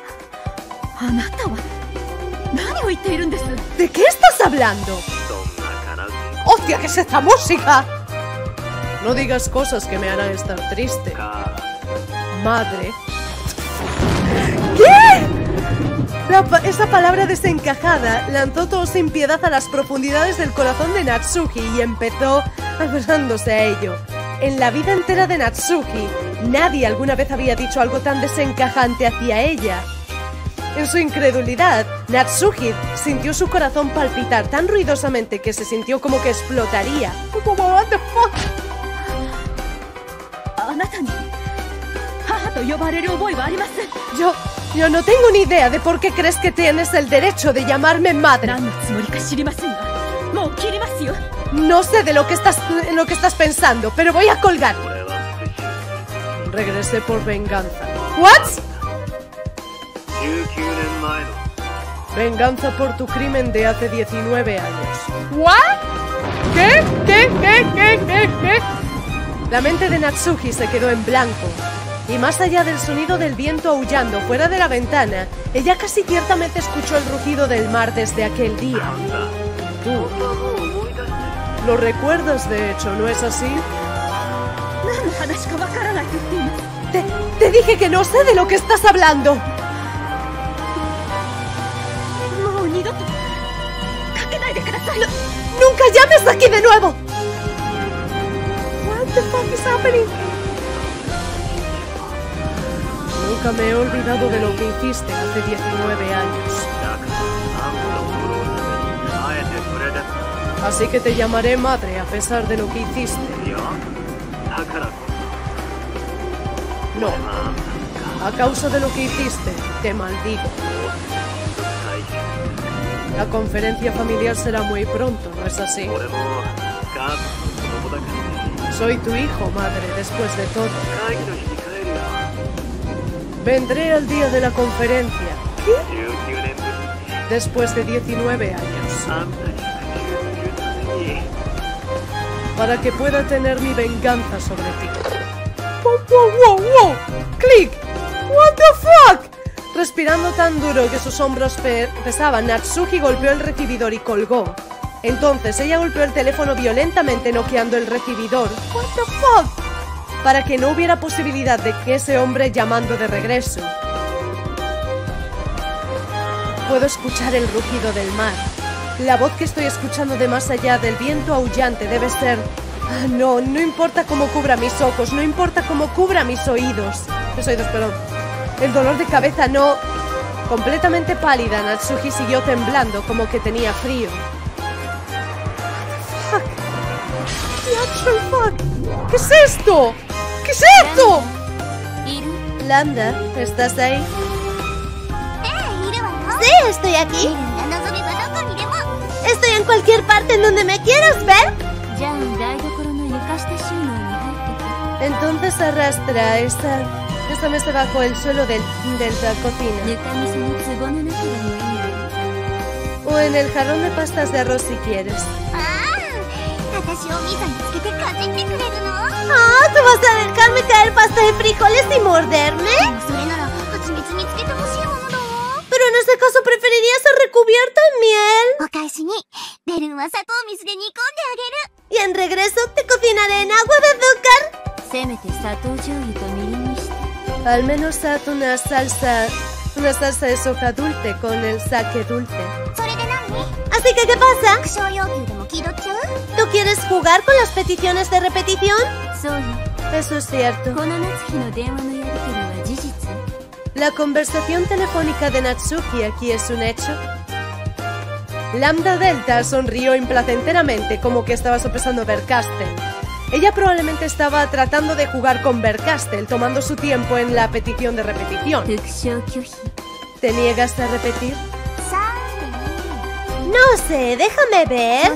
¿De qué estás hablando? ¡Hostia, qué es esta música! No digas cosas que me harán estar triste. Madre. ¿Qué? La pa esa palabra desencajada lanzó todo sin piedad a las profundidades del corazón de Natsuki y empezó aferrándose a ello. En la vida entera de Natsuki, nadie alguna vez había dicho algo tan desencajante hacia ella. En su incredulidad, Natsuki sintió su corazón palpitar tan ruidosamente que se sintió como que explotaría. What the fuck? Yo, yo no tengo ni idea de por qué crees que tienes el derecho de llamarme madre. No sé de lo que estás, lo que estás pensando, pero voy a colgar. Regresé por venganza. ¿What? Venganza por tu crimen de hace diecinueve años. ¿What? ¿Qué? ¿Qué? ¿Qué? ¿Qué? ¿Qué? ¿Qué? La mente de Natsuki se quedó en blanco. Y más allá del sonido del viento aullando fuera de la ventana, ella casi ciertamente escuchó el rugido del mar desde aquel día. Tú lo recuerdas, de hecho, ¿no es así? Te, te dije que no sé de lo que estás hablando. No, ¡nunca llames aquí de nuevo! What the fuck is happening? Nunca me he olvidado de lo que hiciste hace diecinueve años. Así que te llamaré madre a pesar de lo que hiciste. No. A causa de lo que hiciste, te maldigo. La conferencia familiar será muy pronto, ¿no es así? Soy tu hijo, madre, después de todo. Vendré al día de la conferencia. ¿Qué? Después de diecinueve años. Para que pueda tener mi venganza sobre ti. ¡Wow, wow, wow, wow! ¡Click! ¡What the fuck! Respirando tan duro que sus hombros pe pesaban, Natsuki golpeó el recibidor y colgó. Entonces ella golpeó el teléfono violentamente, noqueando el recibidor. What the fuck? Para que no hubiera posibilidad de que ese hombre llamando de regreso. Puedo escuchar el rugido del mar. La voz que estoy escuchando de más allá del viento aullante debe ser... Ah, no, no importa cómo cubra mis ojos, no importa cómo cubra mis oídos. Mis oídos, perdón. El dolor de cabeza no... Completamente pálida, Natsuki siguió temblando como que tenía frío. Fuck. The actual fuck. ¿Qué es esto? ¿Qué es esto? Lambda, ¿estás ahí? Sí, estoy aquí. Estoy en cualquier parte en donde me quieras ver. Entonces arrastra esta, esta mesa bajo el suelo del, de la cocina. O en el jarrón de pastas de arroz si quieres. Ah, ¿tú vas a dejarme caer pasta de frijoles y morderme? Pero en ese caso preferiría ser recubierta en miel. Y en regreso te cocinaré en agua de azúcar. Al menos haz una salsa, una salsa de soja dulce con el sake dulce. Así que, ¿qué pasa? ¿Tú quieres jugar con las peticiones de repetición? Eso es cierto. La conversación telefónica de Natsuki aquí es un hecho. Lambda Delta sonrió implacenteramente, como que estaba sopesando Vercastel. Ella probablemente estaba tratando de jugar con Vercastel, tomando su tiempo en la petición de repetición. ¿Te niegas a repetir? No sé, déjame ver.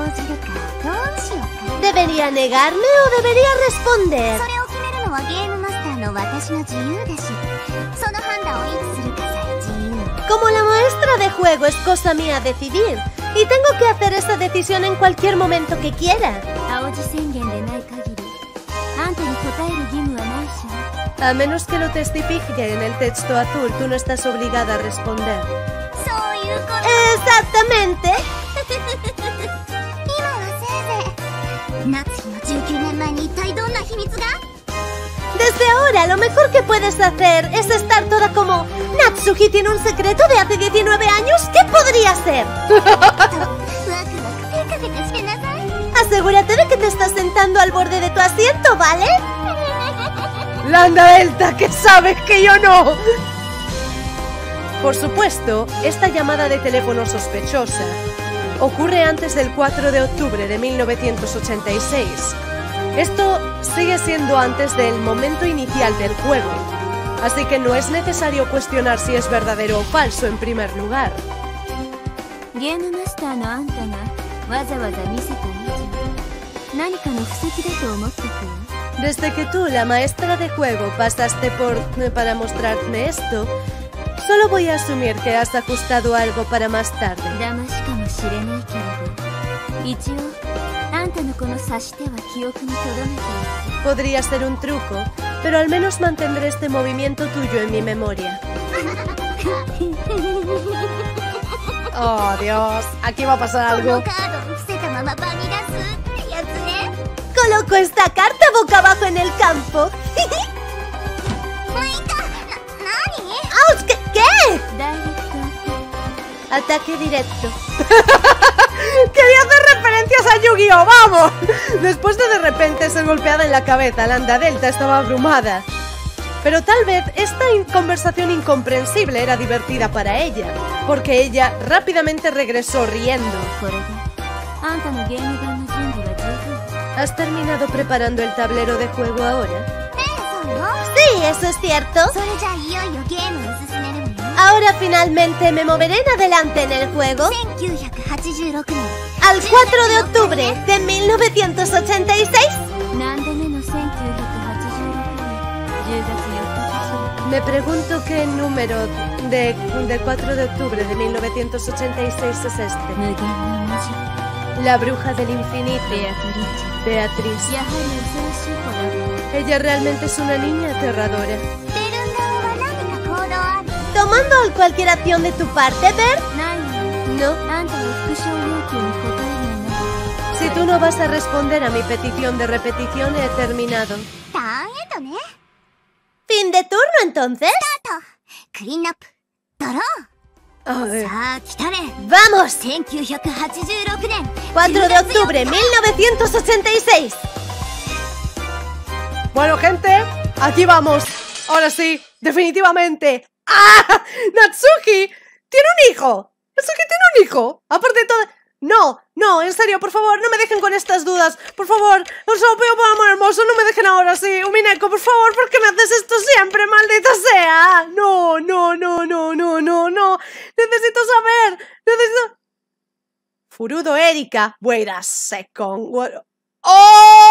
¿Debería negarme o debería responder? Como la maestra de juego es cosa mía decidir, y tengo que hacer esa decisión en cualquier momento que quiera. A menos que lo testifique en el texto azul, tú no estás obligada a responder. Exactamente. Desde ahora, lo mejor que puedes hacer es estar toda como... ¿Natsuki tiene un secreto de hace diecinueve años? ¿Qué podría ser? Asegúrate de que te estás sentando al borde de tu asiento, ¿vale? Lambda Delta, que sabes que yo no. Por supuesto, esta llamada de teléfono sospechosa ocurre antes del cuatro de octubre de mil novecientos ochenta y seis. Esto sigue siendo antes del momento inicial del juego, así que no es necesario cuestionar si es verdadero o falso en primer lugar. Desde que tú, la maestra de juego, pasaste por para mostrarme esto, solo voy a asumir que has ajustado algo para más tarde. Podría ser un truco, pero al menos mantendré este movimiento tuyo en mi memoria. Oh, Dios, aquí va a pasar algo. Coloco esta carta boca abajo en el campo. ¡Auch! ¿Qué? ¿Qué? Ataque directo. Quería hacer referencias a Yu-Gi-Oh! ¡Vamos! Después de de repente ser golpeada en la cabeza, Lambda Delta estaba abrumada. Pero tal vez esta in- conversación incomprensible era divertida para ella, porque ella rápidamente regresó riendo. ¿Has terminado preparando el tablero de juego ahora? Sí, eso es cierto. Ahora finalmente me moveré en adelante en el juego. Al cuatro de octubre de mil novecientos ochenta y seis. Me pregunto qué número de, de cuatro de octubre de mil novecientos ochenta y seis es este. La bruja del infinito. Beatriz. Ella realmente es una niña aterradora. ¿Tomando cualquier acción de tu parte, Bert? No. Si tú no vas a responder a mi petición de repetición, he terminado. Fin de turno, entonces. A ver. ¡Vamos! cuatro de octubre, mil novecientos ochenta y seis. Bueno, gente, aquí vamos. Ahora sí, definitivamente. ¡Ah! ¡Natsuki! ¡Tiene un hijo! ¡Natsuki tiene un hijo! Aparte de todo... No, no, en serio, por favor, no me dejen con estas dudas. Por favor, os lo pido por amor hermoso, no me dejen ahora sí. Umineko, por favor, ¿por qué me haces esto siempre, maldita sea? No, no, no, no, no, no, no. Necesito saber. Necesito... Furudo Erika. Wait a second. What... ¡Oh!